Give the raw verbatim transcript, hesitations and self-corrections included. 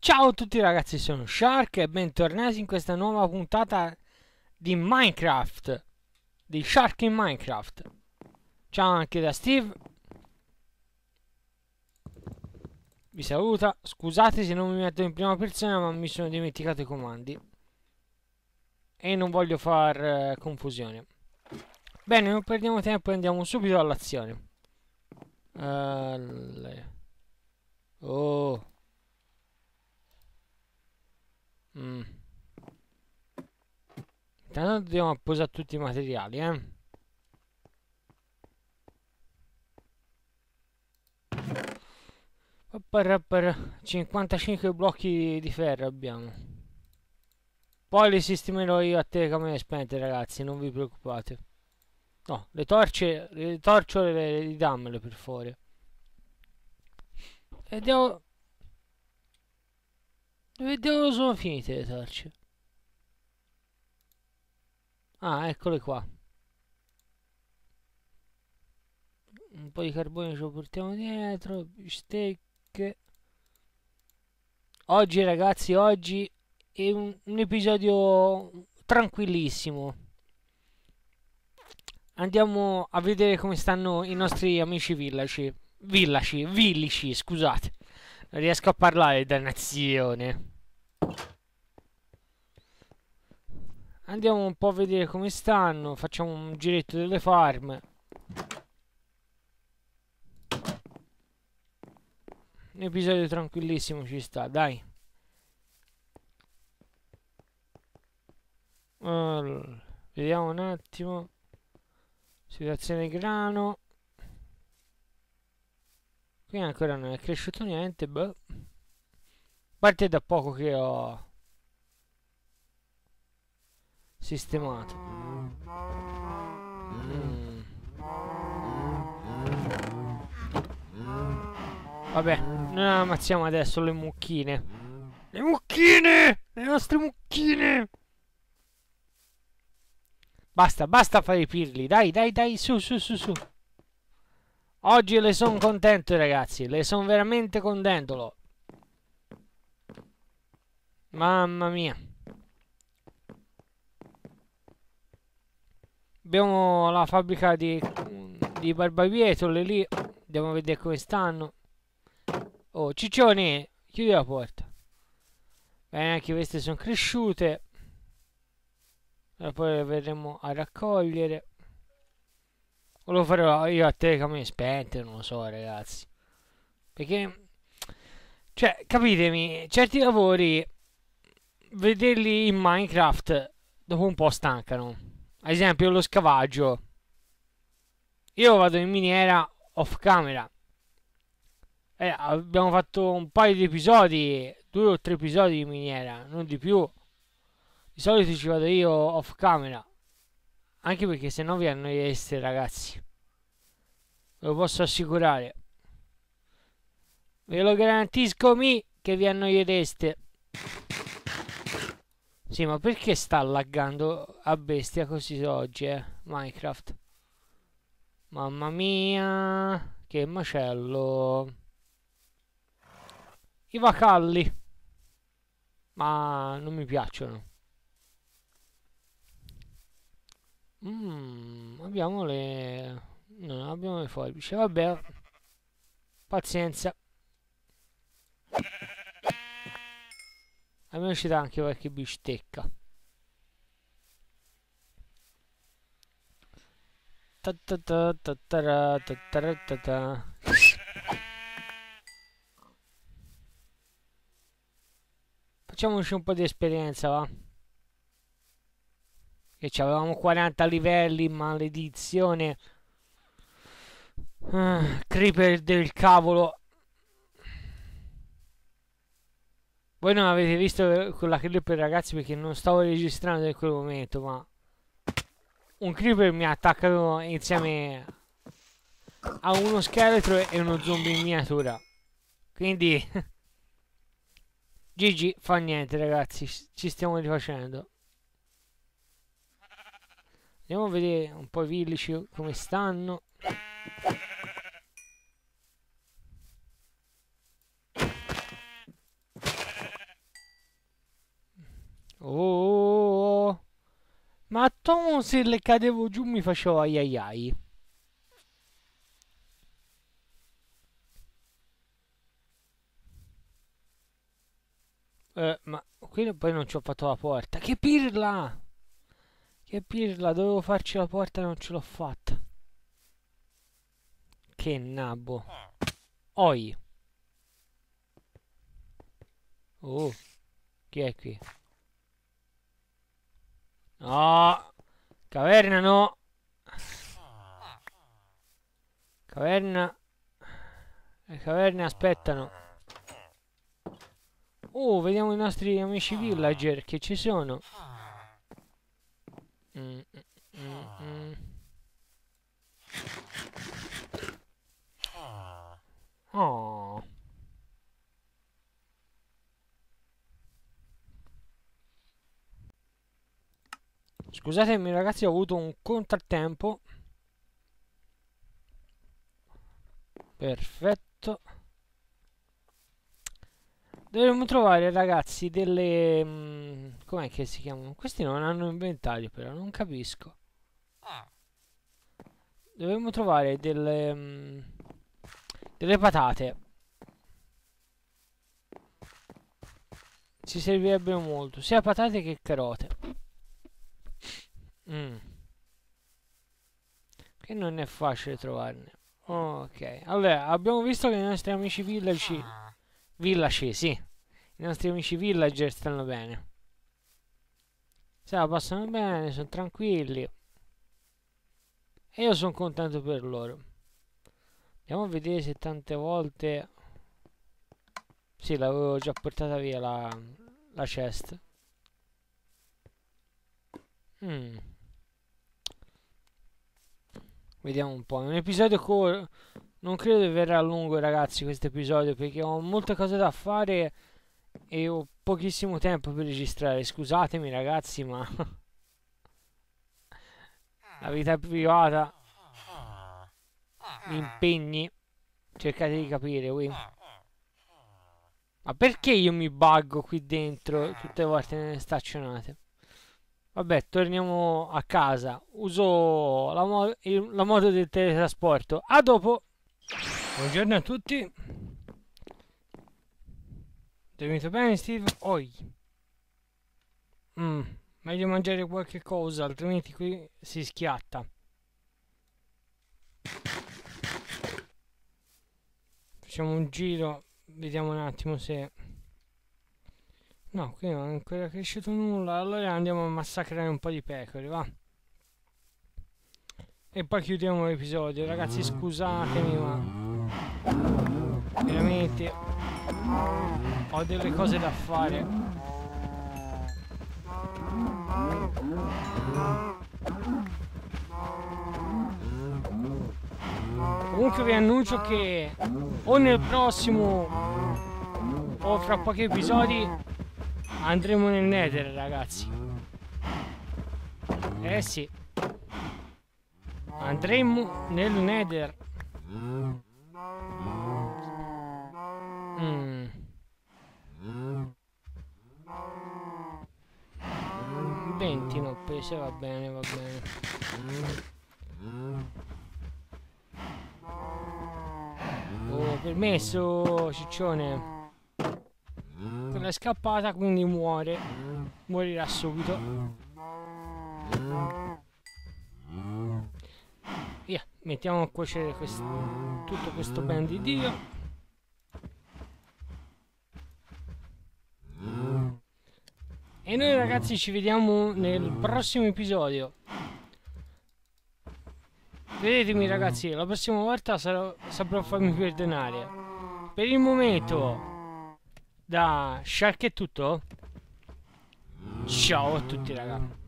Ciao a tutti ragazzi, sono Shark e bentornati in questa nuova puntata di Minecraft, di Shark in Minecraft. Ciao anche da Steve, vi saluta, scusate se non mi metto in prima persona ma mi sono dimenticato i comandi e non voglio far eh, confusione. Bene, non perdiamo tempo e andiamo subito all'azione. Uh, oh. Mm. Intanto dobbiamo posare tutti i materiali, eh. cinquantacinque blocchi di ferro abbiamo. Poi li sistemerò io a telecamere spente, ragazzi, non vi preoccupate. No, le torce, le torciole le, le dammele per favore. E devo... Dove devo sono finite le torce? Ah, eccole qua. Un po' di carbone ce lo portiamo dietro, bistecche. Oggi ragazzi, oggi è un, un episodio tranquillissimo. Andiamo a vedere come stanno i nostri amici villaci. Villaci, villici, scusate. Non riesco a parlare, dannazione. Andiamo un po' a vedere come stanno. Facciamo un giretto delle farm. Un episodio tranquillissimo ci sta, dai. Allora, vediamo un attimo. Situazione grano. Qui ancora non è cresciuto niente, boh. A parte da poco che ho sistemato. Mm. Vabbè, noi ammazziamo adesso le mucchine. Le mucchine! Le nostre mucchine! Basta, basta fare i pirli. Dai, dai, dai, su, su, su, su. Oggi le sono contento, ragazzi. Le sono veramente contento. Mamma mia. Abbiamo la fabbrica di, di barbabietole lì. Andiamo a vedere come stanno. Oh, ciccione, chiudi la porta. Bene, anche queste sono cresciute. E poi le verremo a raccogliere. O lo farò io a telecamere spente, non lo so, ragazzi. Perché, cioè, capitemi, certi lavori, vederli in Minecraft dopo un po' stancano. Ad esempio, lo scavaggio. Io vado in miniera off camera. Eh, abbiamo fatto un paio di episodi, due o tre episodi di miniera, non di più. Di solito ci vado io off camera. Anche perché se no vi annoiereste, ragazzi. Ve lo posso assicurare. Ve lo garantisco mi che vi annoiereste. Sì, ma perché sta laggando a bestia così oggi, eh? Minecraft. Mamma mia, che macello. I vacalli. Ma non mi piacciono. Mm, abbiamo le... non abbiamo le forbici. Vabbè. Pazienza. Almeno ci dà anche qualche bistecca. Ta ta ta ta ta ta ta ta ta. Facciamoci un po' di esperienza, va? Che avevamo quaranta livelli, maledizione. Ah, creeper del cavolo. Voi non avete visto quella creeper, ragazzi, perché non stavo registrando in quel momento, ma un creeper mi ha attaccato insieme a uno scheletro e uno zombie in miniatura. Quindi G G fa niente, ragazzi, ci stiamo rifacendo. Andiamo a vedere un po' i villici come stanno. Ma Tom, se le cadevo giù mi facevo ai ai ai. Eh, ma qui poi non ci ho fatto la porta. Che pirla! Che pirla, dovevo farci la porta e non ce l'ho fatta. Che nabbo. Oi. Oh, chi è qui? No! Caverna no! Caverna. Le caverne aspettano. Oh, vediamo i nostri amici villager che ci sono. Mm, mm, mm. Oh. Scusatemi ragazzi, ho avuto un contrattempo. Perfetto. Dovremmo trovare ragazzi delle... Mm, com'è che si chiamano? Questi non hanno inventario però, non capisco. Dovremmo trovare delle... Mm, delle patate. Ci servirebbero molto, sia patate che carote. Mm. Che non è facile trovarne. Ok, allora abbiamo visto che i nostri amici villaci... Villaci, sì. I nostri amici villager stanno bene. Se la passano bene, sono tranquilli. E io sono contento per loro. Andiamo a vedere se tante volte... Sì, l'avevo già portata via la, la chest. Mm. Vediamo un po'. È un episodio corto. Non credo che verrà lungo, ragazzi, questo episodio, perché ho molte cose da fare e ho pochissimo tempo per registrare. Scusatemi, ragazzi, ma la vita privata, gli impegni, cercate di capire, qui. Ma perché io mi buggo qui dentro tutte le volte nelle staccionate? Vabbè, torniamo a casa. Uso la, mo il, la moto del teletrasporto. A dopo! Buongiorno a tutti. Dormite bene, Steve? Oi. Mm, meglio mangiare qualche cosa, altrimenti qui si schiatta. Facciamo un giro, vediamo un attimo se... No, qui non è ancora cresciuto nulla, allora andiamo a massacrare un po' di pecore, va? E poi chiudiamo l'episodio, ragazzi, scusatemi, ma... veramente... ho delle cose da fare. Comunque vi annuncio che o nel prossimo o fra pochi episodi andremo nel Nether, ragazzi. Eh sì, andremo nel Nether. Mm. venti ne ho prese, va bene, va bene. Oh, permesso, ciccione. Quella è scappata, quindi muore. Morirà subito. Via, mettiamo a cuocere quest tutto questo ben di Dio. E noi ragazzi ci vediamo nel prossimo episodio. Vedetemi ragazzi, la prossima volta sarò, saprò farmi perdonare. Per il momento, da Shark è tutto. Ciao a tutti ragazzi.